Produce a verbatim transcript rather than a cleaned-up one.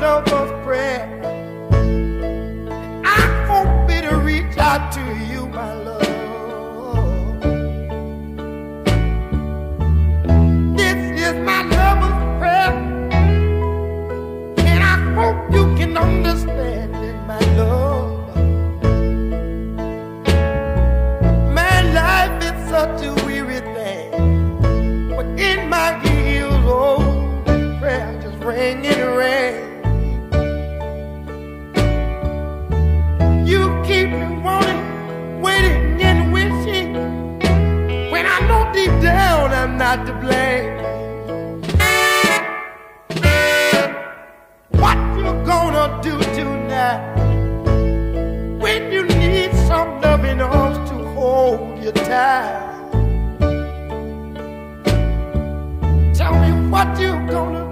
lover's prayer. I hope it'll reach out to you, my love. This is my lover's prayer, and I hope you can understand it, my love. My life is such a weary thing, but in my ears, oh, prayer just ring and ring. You keep me wanting, waiting and wishing, when I know deep down I'm not to blame. What you gonna do tonight when you need some loving arms to hold you tight? Tell me what you gonna do.